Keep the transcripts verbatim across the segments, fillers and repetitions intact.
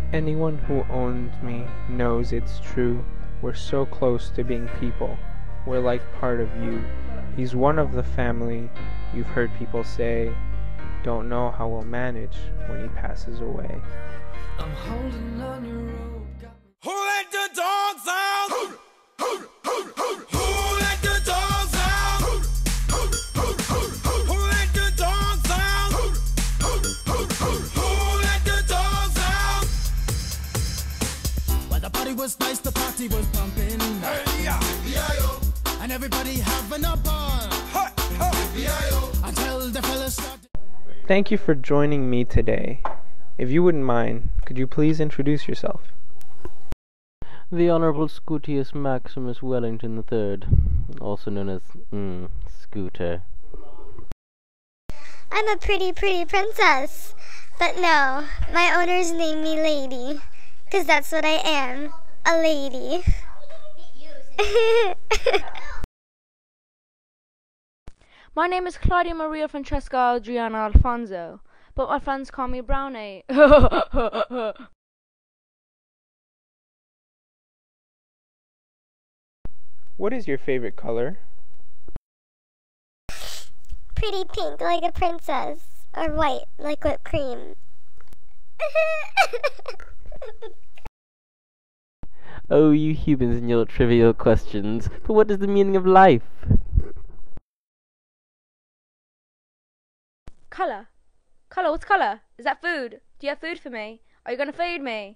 Anyone who owns me knows it's true. We're so close to being people. We're like part of you. He's one of the family. You've heard people say, don't know how we'll manage when he passes away. I'm holding on your rope. Who let the dogs out? Who, who, who, who, who let the dogs out? Who, who, who, who, who let the dogs out? Who, who, who, who let the dogs out? Well, the party was nice, the party was pumping. Hey, yeah, yeah, and everybody having a ball. Ha, ha, yeah, until the fellas started. Thank you for joining me today. If you wouldn't mind, could you please introduce yourself? The Honourable Scootius Maximus Wellington the Third, also known as, mm, Scooter. I'm a pretty, pretty princess. But no, my owners name me Lady, 'cause that's what I am, a lady. My name is Claudia Maria Francesca Adriana Alfonso, but my friends call me Brownie. What is your favorite color? Pretty pink like a princess, or white like whipped cream. Oh, you humans and your trivial questions. But what is the meaning of life? Colour. Colour, what's colour? Is that food? Do you have food for me? Are you gonna feed me?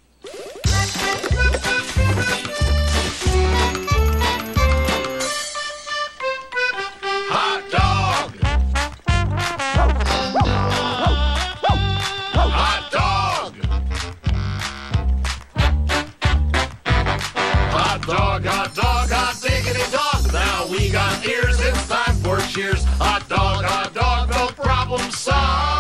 Hot dog! Hot dog! Hot dog, hot dog, hot diggity dog. Now we got ears, it's time for cheers. Hot dog, hot dog, no problem solved.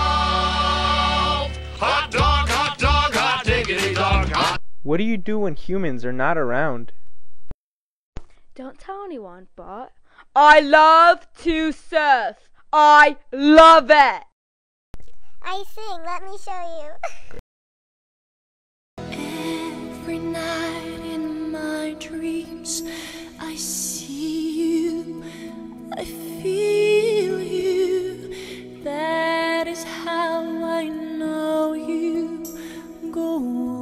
Hot dog, hot dog, hot diggity dog. Hot. What do you do when humans are not around? Don't tell anyone, but I love to surf. I love it. I sing, let me show you. Every night in my dreams I see you, I feel you. That is how I know you go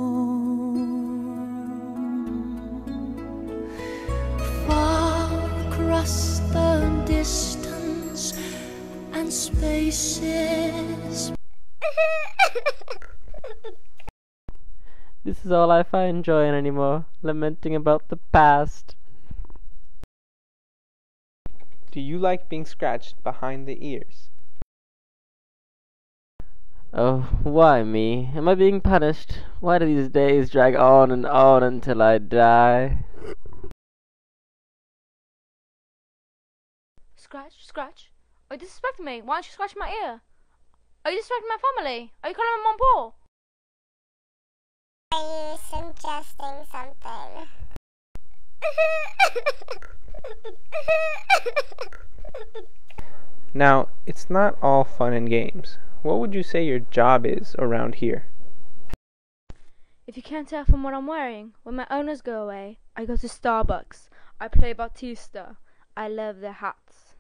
on. Far across the distance and spaces. This is all I find joy in anymore, lamenting about the past. Do you like being scratched behind the ears? Oh, why me? Am I being punished? Why do these days drag on and on until I die? Scratch, scratch. Are you disrespecting me? Why don't you scratch my ear? Are you disrespecting my family? Are you calling my mom poor? Are you suggesting something? Now, it's not all fun and games. What would you say your job is around here? If you can't tell from what I'm wearing, when my owners go away, I go to Starbucks. I play Batista. I love their hats.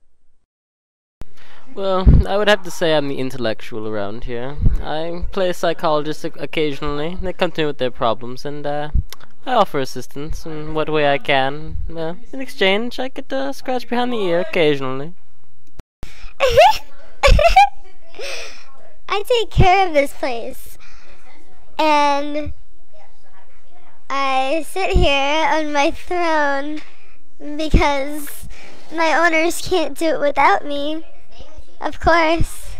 Well, I would have to say I'm the intellectual around here. I play a psychologist occasionally. They come to me with their problems, and uh, I offer assistance in what way I can. Uh, in exchange, I get uh, scratch behind the ear occasionally. I take care of this place, and I sit here on my throne because my owners can't do it without me, of course.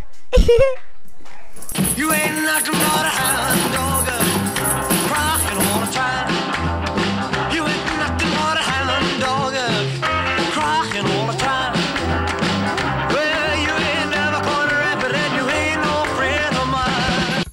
You ain't nothing but a hound dog, crying all the time. You ain't nothing but a hound dog, crying all the time. Well, you ain't never gonna rap it, and you ain't no friend of mine.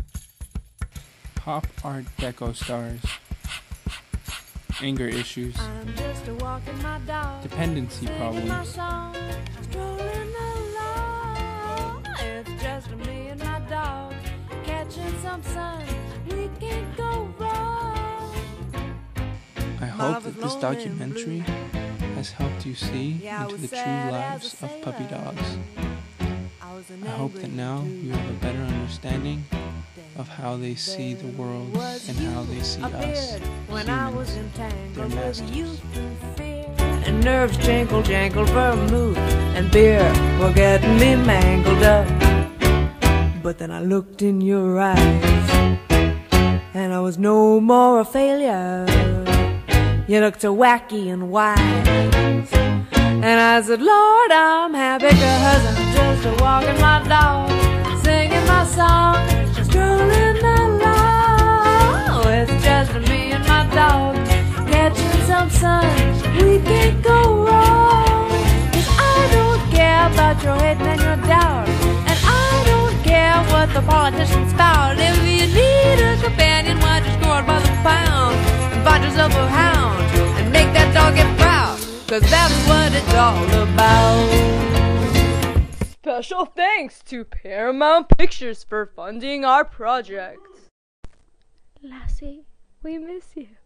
Pop Art Deco stars. Anger issues. I'm just a walking my dog. Dependency Singing my problems. song, strolling along. It's just me and my dog catching some sun. we can't go wrong. I hope that this documentary has helped you see into the true lives of puppy dogs. I hope that now you have a better understanding of how they see the world and how they see us, humans, their masters. And nerves jangle, jangle, vermouth and beer were getting me mangled up. But then I looked in your eyes, and I was no more a failure. You looked so wacky and wise, and I said, Lord, I'm happy, cause I'm just a walking my dog, singing my song, strolling along. It's just me and my dog, catching some sun, we can't go wrong. Cause I don't care about your hate and your doubt, and I don't care what the politicians spout. If you need a companion, why just go out by the pound and find yourself a hound and make that dog get proud, cause that's what it's all about. Special thanks to Paramount Pictures for funding our project. Lassie, we miss you.